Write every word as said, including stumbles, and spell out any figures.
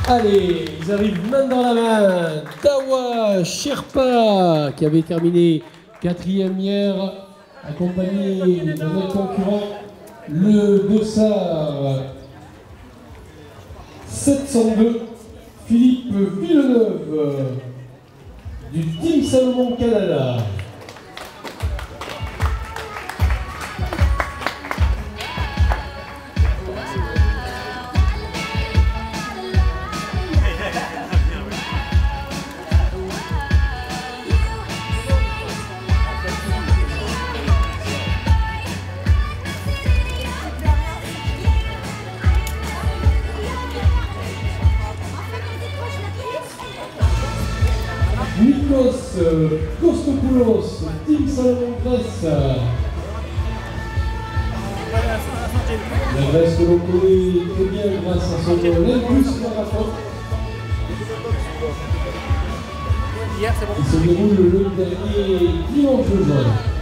Allez, ils arrivent main dans la main. Tawa Sherpa, qui avait terminé quatrième hier, accompagné de notre concurrent, le Dossard sept cent deux, Philippe Villeneuve, du Team Salomon Canada. Nikos Kostopoulos, Team Salomon Grèce. La Grèce que l'on connaît très bien grâce à son Olympus Marathon. Il se déroule le dernier dimanche de juin.